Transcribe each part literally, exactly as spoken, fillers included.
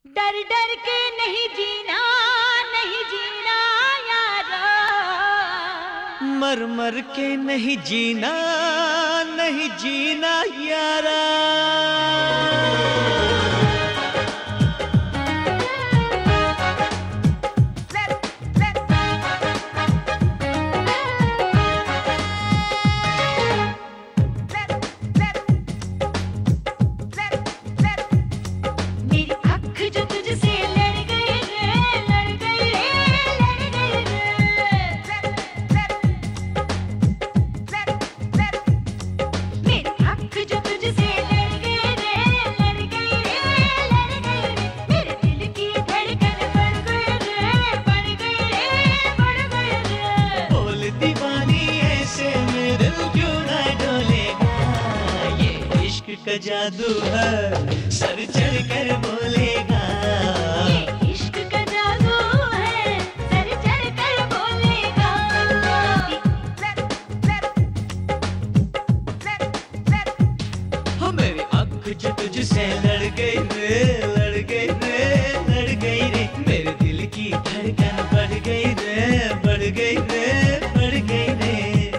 डर डर के नहीं जीना, नहीं जीना यारा, मर मर के नहीं जीना, नहीं जीना यारा। का जादू है, सर चढ़ कर बोलेगा। ये इश्क का जादू है, सर चढ़ कर बोलेगा। हो मेरी आँख जो तुझसे लड़ गई रे, लड़ गई रे, लड़ गई रे। मेरे दिल की धड़कन बढ़ गई रे, बढ़ गई रे, बढ़ गई रे।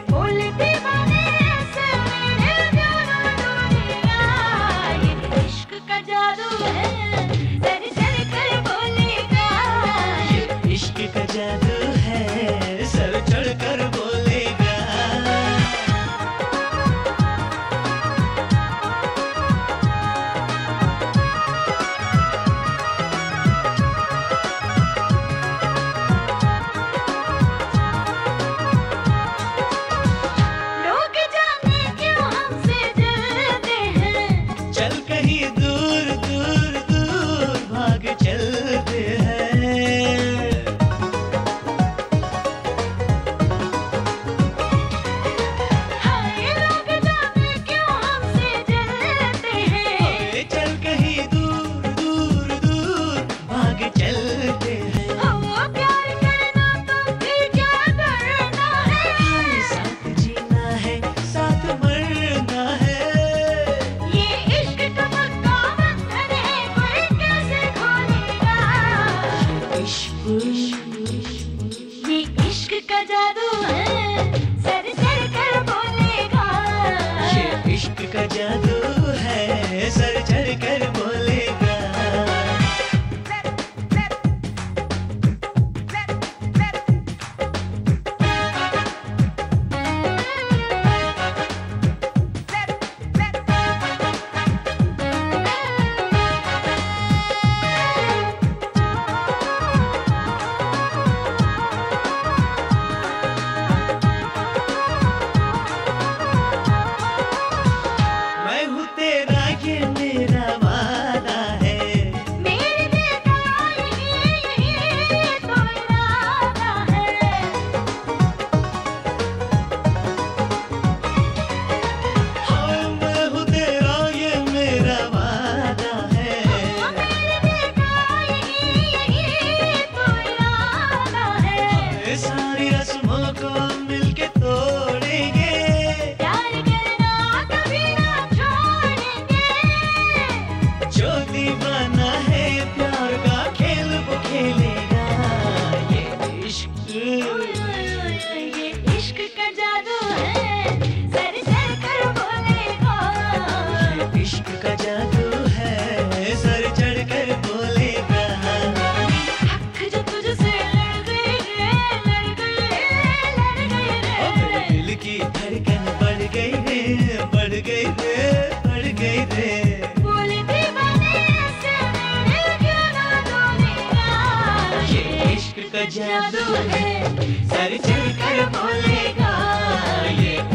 ये इश्क का जादू है, सर चढ़ कर बोलेगा। ये इश्क का जादू है, सर चढ़ कर बोलेगा। सारी रस्मों को मिलके तोड़ेंगे, प्यार करना कभी ना छोड़ेंगे। जो दीवाना है प्यार का खेल वो खेलेगा। ये इश्क, ये इश्क का जादू है, सर चढ़ कर बोलेगा। ये इश्क का जादू है, सर चढ़ कर बोलेगा। आँख जो तुझसे लड़ गई रे, लड़ गई रे, लड़ गई रे। मेरे दिल की धड़कन बढ़ गई रे, बढ़ गई रे, बढ़ गई रे। बोले दीवाने ऐसे मेरे क्यों ना डोलेगा। ये इश्क का जादू है, सर चढ़ कर बोलेगा। ये